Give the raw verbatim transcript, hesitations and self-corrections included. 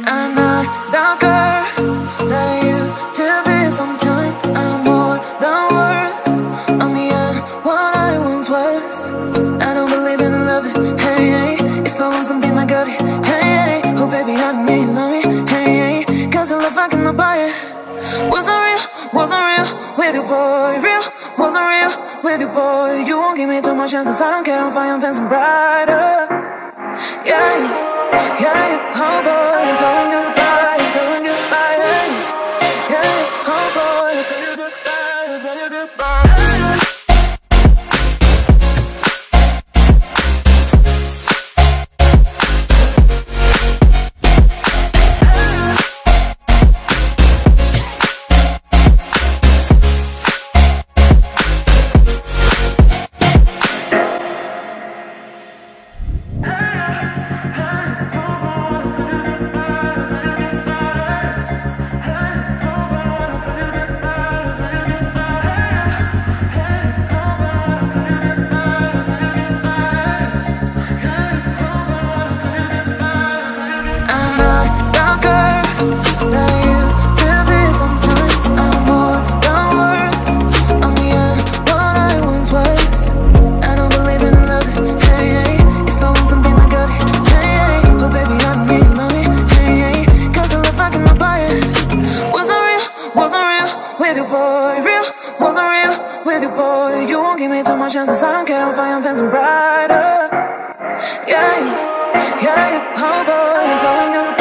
I'm not the girl that I used to be. Sometime I'm more than words. I'm beyond what I once was. I don't believe in love, hey, hey. If I want something, I got it, hey, hey. Oh baby, I don't need love me, hey, hey. Cause the love I cannot buy it. Wasn't real, wasn't real with you, boy. Real, wasn't real with you, boy. You won't give me too much chances. I don't care if I am fancy brighter. Yeah, yeah, yeah, oh boy, I'm telling you goodbye, I'm telling you goodbye, yeah, yeah, oh boy, I'm telling you goodbye, I'm telling you goodbye. With you, boy, real, wasn't real with you, boy. You won't give me too much chances. I don't care if I am fancy brighter. Yeah, yeah, yeah, oh boy, I'm telling you.